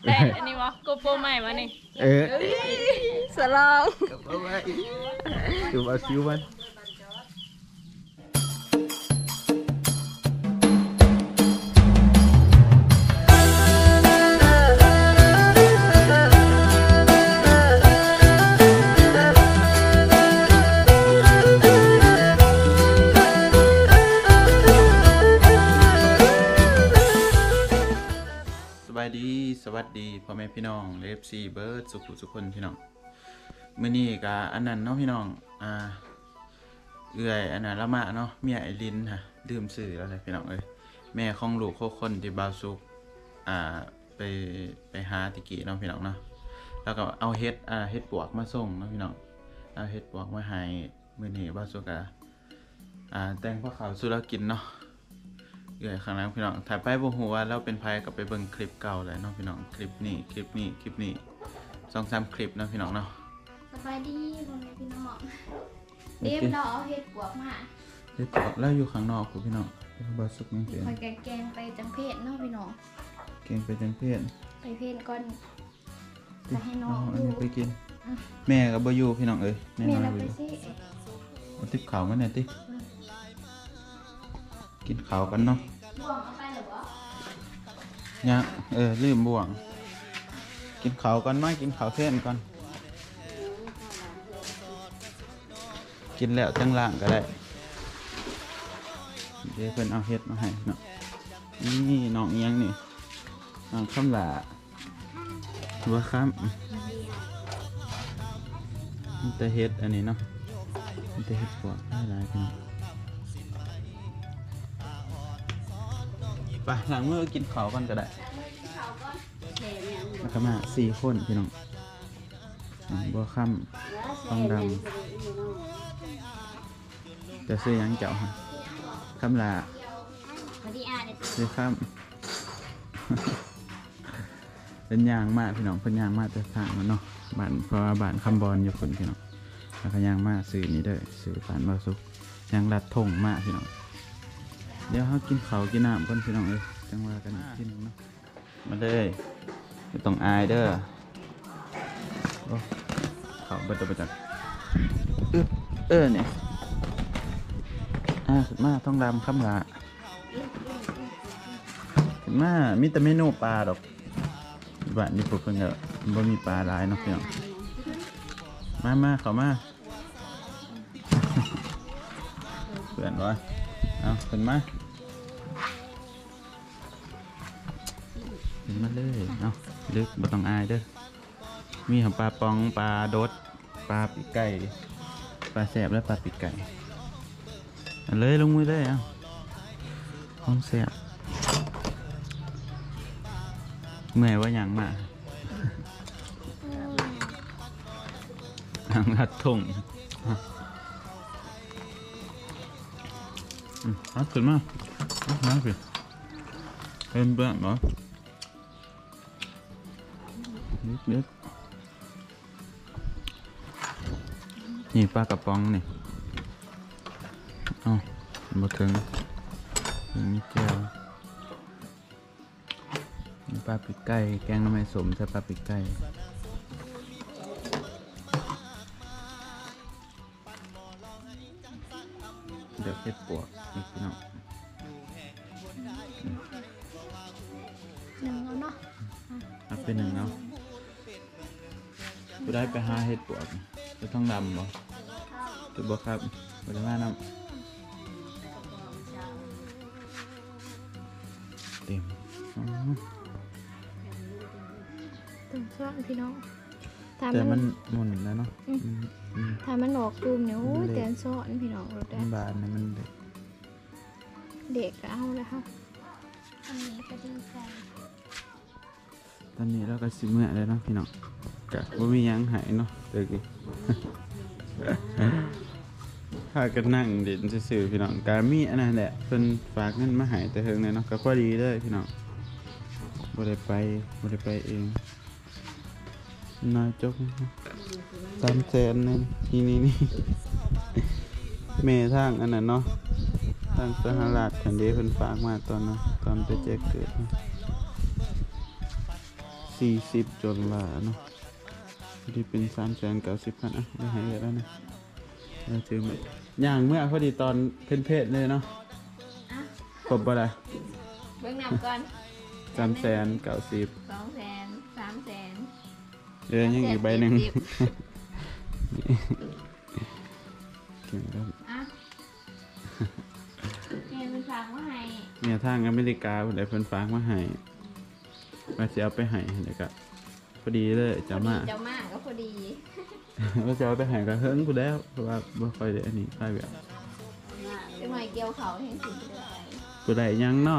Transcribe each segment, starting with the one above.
ได้อันนี้วะโกโปรใหม่มานี่สลองดูเอาซิวมันสวัสดีพ่อแม่พี่น้องเลฟซีเบิร์ดสุขคนพี่น้องมื้อนี้ก็อันนั้นเนาะพี่น้องเอื้อยอันนั้นละมาเนาะเมียไอรินฮะดื่มสื่อแล้วเลยพี่น้องเอ้ยแม่ของลูกคนที่บาวสุกไปหาตะกี้เนาะพี่น้องเนาะแล้วก็เอาเฮ็ดปวกมาส่งเนาะพี่น้องเอาเฮ็ดปวกมาให้มื้อนี้บาวสุกแต่งพวกเขาสุรกินเนาะเอื้อยข้างหลังพี่น้องถ่ายไปบ่ฮู้ว่าเราเป็นไผก็ไปเบิ่งคลิปเก่าเลยเนาะพี่น้องคลิปนี้2-3 คลิปเนาะพี่น้องเนาะสบายดีพ่อแม่พี่น้องเดี๋ยวเราเอาเห็ดปวกมาเฮ็ดปวกแล้วอยู่ข้างนอกคุณพี่น้องบ่สุกจังซี่คอยแกงไปจังเพศเนาะพี่น้องแกงไปจังเพศไปเพศก่อนจะให้น้องอันนี้ไปกินแม่ก็บ่อยู่พี่น้องเอ้ยแม่เราไปสิเอาติ๊บข้าวมาแน่ติกินข้าวกันเนาะบ่วงเอาไปหรือบ่เนี่ยลืมบ่วงกินข้าวกันมั้ยกินข้าวเที่ยงก่อนกินแล้วจังล่างก็ได้เดี๋ยวเพิ่นเอาเฮ็ดมาให้เนาะนี่น้องเอียงนี่น้องคำหลาบ่ค้ำมันจะเฮ็ดอันนี้เนาะมันจะเฮ็ดพวกหลายๆพี่น้องไปหลังมือกินข้าวกันก็ได้แล้วก็มา4 คนพี่น้องบัวค่ำต้องดำจะซื้อยังเจ้าฮะคำลาซื้อค่ำเป็นยางมากพี่น้องเป็นยางมากแต่ทางมันเนาะบ้านเพราะว่าบ้านคำบอลอยู่คนพี่น้องแล้วก็ยางมากซื้อนี้ด้วยซื้อบ้านบาสุกยางรัดทงมากพี่น้องเดี๋ยวเขากินข้าวกินน้ำก่อนพี่น้องจังว่ากันกินเนาะมาเลยไม่ต้องอายเด้อข้าวเบิดประจักเนี่ยขึ้นมาต้องดำคำละขึ้นมามีแต่เมนูปลาดอกบ้านนี้พวกเพิ่นก็บ่มีปลาหลายเนาะพี่น้องมาเข้ามาเพื่อนวะเอาขึ้นมาเลยเอาลึกบ่ต้องอายเด้อมีของปลาปองปลาโดดปลาปีกไก่ปลาแสบและปลาปีกไก่เลยลงมือเลยเอาของแสบเมื่อยว่าอย่างมาทางลัดทงเอาขึ้นมาน้ำสิเป็นเบื้องเหรอเด็กนี่ปลากระป๋องนี่มาถึงมีแก้วมีปลาปีกไก่แกงน้ำมันสมใส่ปลาปีกไก่เดี๋ยวเฮ็ดปวกนี่พี่น้อง 1เนาะเอาไป1เนาะกูได้ไปหาเฮ็ดปวกจะต้องดำบ่จะบ่ครับบ่ได้มาน้ำเต็มต้องซ่อนพี่น้องแต่มันหมุนแล้วเนาะถ้ามันออกตูมเนี่ยโอ้ยแต่ซ่อนพี่น้องรถได้บานเนี่ยมันเด็กก็เอาแล้วค่ะอันนี้ก็ดีใจตอนนี้เราก็สิเมื่อแล้วเนาะพี่น้องกะว่ามียังหายเนาะเด็กพากันนั่งเด่นซื่อพี่น้องกามีอันนั้นแหละเพิ่นฝากเงินมาหายแต่เฮิงเลยเนาะก็พอดีเลยพี่น้องบ่ได้ไปเองน่าจก300,000นี่เมทางอันนั้นเนาะทางสหรัฐคันเด้เพิ่นฝากมาตอนไปแจกเกิด 40จนว่าเนาะที่เป็น390,000อ่ะได้ให้แล้วนะเราถือมาย่างเมื่อพอดีตอนเพศเลยเนาะครบบ่ล่ะเบิ่งนำก่อน 390 200,000 300,000 เดี๋ยวยังอีกใบหนึ่งเก่งครับอ่ะแม่มันฝากมาให้เนี่ยทางอเมริกาเพิ่นได้เพิ่นฝากมาให้ว่าสิเอาไปให้เดี๋ยวก็พอดีเลยจะมาเจ้ามาก็พอดีว่าจะเอาไปให้ก็เฮิงกูแล้วเพราะว่าบ่ค่อยได้อันนี้ค่ายแบบเดี๋ยวหน่อยเกี่ยวเขาให้สิไปเลยกูได้ยังเนาะ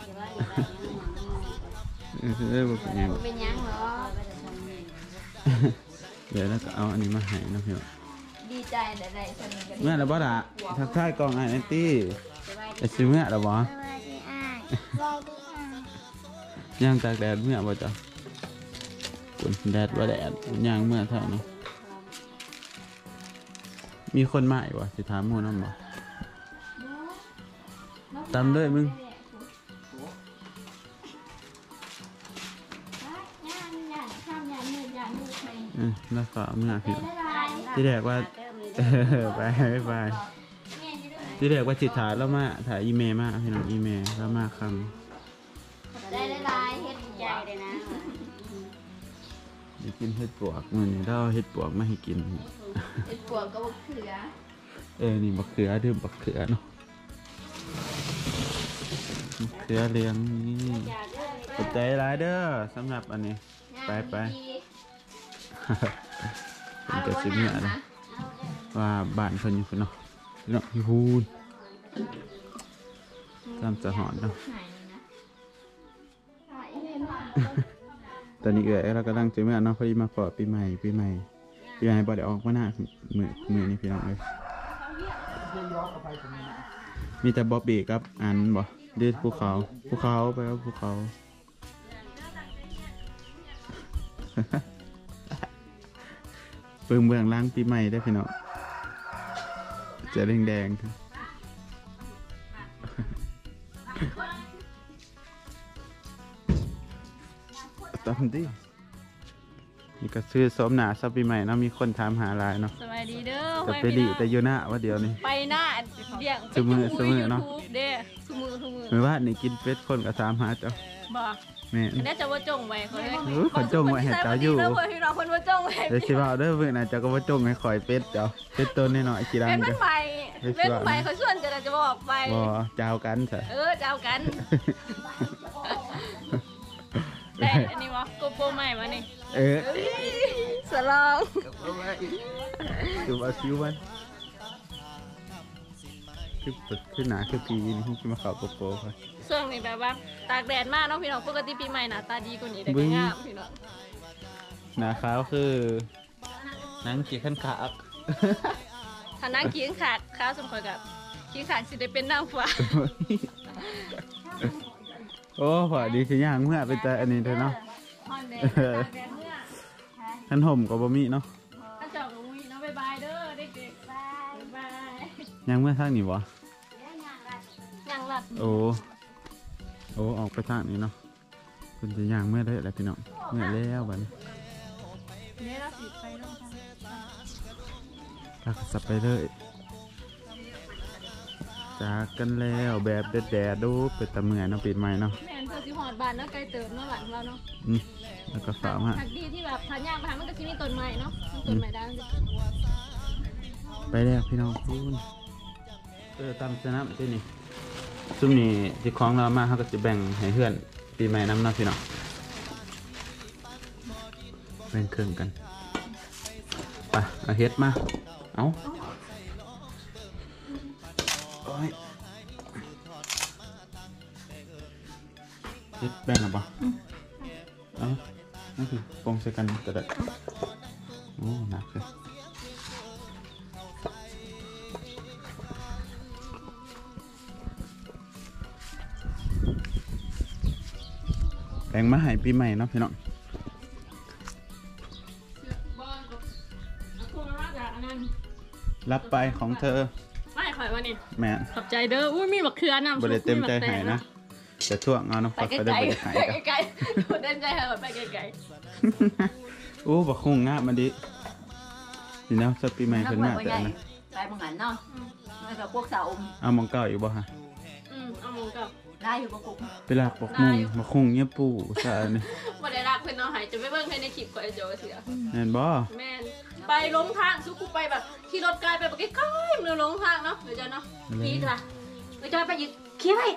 บ่เป็นหยังเป็นยังเหรอเดี๋ยวแล้วก็เอาอันนี้มาให้นะพี่น้องดีใจได้ๆสนิทกันแม่แล้วบ่ล่ะทักทายกล้องไอ้แอนตี้ไอ้สิเมื่อแล้วบ่สวัสดีอ้ายสวัสดีอ้ายย่างตากแดดเมื่อบ่จ้ะคุณแดดบ่แดดย่างเมื่อเท่านี้มีคนมาอีกบ่สิถามหมู่นำบ่ตามเลยมึง แล้วก็เมื่อพี่ที่แรกว่าไปที่แรกว่าจิตถ่ายแล้วมาถ่ายอีเมลมาพี่น้องอีเมลแล้วมาคได้ลายเฮ็ดใหญ่เลยนะำได้กินเห็ดปวกมื้อนี้เราเอาเห็ดปวกมาให้กินเฮ็ดปวกก็บักเขือนี่บักเขือดื่มบักเขือเนาะบักเขือเลี้ยงนี่ขอบใจหลายเด้อสำหรับอันนี้ไปเป็นกระสิบเนี่ยนะว่าบ้านเพิ่นอยู่พุ่นเนาะอยู่พูนตามจะหอนเนาะตอนนี้เรากำลังจะเมื่อเนาะพอดีมาขอปีใหม่บ่ได้ออกมาหน้ามือนี่พี่น้องเลยมีแต่บ๊อบบี้กับอันบ่ดื้อภูเขาไปแล้วภูเขาเบื้องล่างปีใหม่ได้พี่น้องจะแดงตามดินี่ก็ซื้อสมหนาซับปีใหม่เนาะมีคนถามหาลายเนาะสวัสดีเด้อแต่ไปดีแต่อยู่หน้าว่าเดียวนี่ไปหน้าเดี่ยงซุมื้อเนาะเด้อซุมือเหมือนว่านี่กินเป็ดคนก็ถามหาเจ้าบ่แม่อันนี้จะว่าจงไว้เขาเลยคนจงไว้ให้เจ้าอยู่เด้อเพื่อนพี่น้องคนว่าจงไว้เดี๋ยวสิว่าเด้อเพิ่นน่ะเจ้าก็บ่จงให้ข่อยเป็ดเจ้าเป็ดตัวน้อยๆกี่ดังเป็นมัเจ้านไปเป็นไปเขาชวนจะบอกไปบ่เจ้ากันซะเจ้ากันแต่อันนี้วะโกโปรใหม่มานี่ สลองคือว่าคิวมันคือหนาคือปีนี่คือมาข่าวโปโปค่ะช่วงนี้แบบว่าตากแดดมากเนาะพี่น้องปกติปีใหม่หน้าตาดีกว่านี้ได้งามพี่น้องหนาขาวคือนั่งกี่ขั้นขาอักถ้านั่งขี้ขาดข้าวสมควรกับขี้ขาดสิได้เป็นนางฟ้าโอ้พอดีสิย่างเมื่อเป็นแต่อันนี้เถอะเนาะฮอนแดดตากแดดเมื่อขันห่มกับบะมี่เนาะถ้าจอกกับมุ้ยเนาะบ๊ายบายเด้อเด็กๆบ๊ายบายย่างเมื่อทางนี้วะยังหลัดโอ้ออกไปทางนี้เนาะคุณจะย่างเมื่อได้แหละพี่น้องเมื่อแล้วบัดนี้เนี่ยเราสิไปลงทางเราก็สับไปเลยจากกันแล้วแบบแดดๆดูเป็นตะเมื่อยเนาะปีใหม่เนาะแม่นเธอสิหอดบานเนาะไกลเติมเนาะหลังเราเนาะแล้วก็ฝากมาหักดีที่แบบทานยากไปทางมันก็สิมีต้นไม้เนาะต้นไม้ด้านไปแล้วพี่น้องคุณตามสนามที่นี่ซุ่มนี่ที่ของเรามาเขาก็จะแบ่งให้เพื่อนปีใหม่น้ำเนาะพี่น้องแบ่งครึ่งกันไปเอาเฮ็ดมาเอาโอ้ยเฮ็ดแบ่งหรือเปล่าเอานั่นคือปงใส่กันก็ได้โอ้หนักเลยแบ่งมาให้ปีใหม่เนาะพี่น้องรับไปของเธอไม่ข่อยว่านี่แม่ขอบใจเด้ออุ้ยมีบักเขือนำบ่ได้เต็มใจให้นะจะท่วงเอาเนาะไปฝากไกก็ลได้ๆบ่ได้หายไปกันไกลๆดูเดินใจหาไปไกลโอ้บักคงงะมันดินี่เนาะสปีใหม่เพิ่นมาแต่นะไปบังหันเนาะแล้วก็พวกสาวอมเอามองเก่าอยู่บ่ฮะเอาหมูกับได้อยู่บ่กุ๊กไปลากบักมุงบักคงเงียบปู่ซะนี่บ่ได้รักเพิ่นเนาะหายจะไปเบิ่งให้ในคลิปก่อนโจเสียแม่นบ่แม่นไปลงทางสุกูไปแบบขี่รถไกลไปแบบใกล้ๆเนื้อลงทางเนาะเดี๋ยวจะเนาะพี่จ้ะไปจอยไปอีกเข้าไป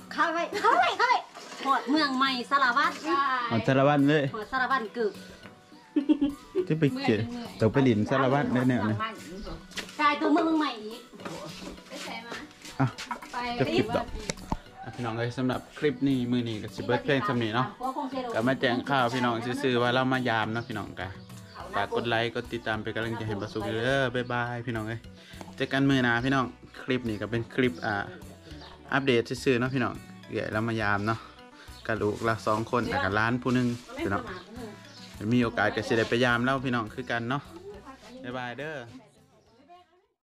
หอดเมืองใหม่สารวัตรเอาสารวัตรเลยหอดสารวัตรกึกจะไปเก็บต้องไปหลินสารวัตรได้แนวนี่กลายตัวเมืองใหม่อีกไปใส่มาอ่ะไปจะคลิปดอกพี่น้องเอ้ยสำหรับคลิปนี้มื้อนี้ก็สิเบิดเพลงสำนี้เนาะก็มาแจ้งข่าวพี่น้องซื่อๆว่าเรามายามเนาะพี่น้องกะฝากกดไลค์กดติดตามเป็นกำลังใจให้บ่สุขเด้อบ๊ายบายพี่น้องเอ้ยเจอกันมื้อหน้าพี่น้องคลิปนี้ก็เป็นคลิปอัปเดตซื่อๆเนาะพี่น้องเดี๋ยวเรามายามเนาะกะลูกละ2คนแต่กับร้านผู้หนึงพี่น้องมีโอกาสก็สิได้ไปยามเล่าพี่น้องคือกันเนาะบ๊ายบายเด้อ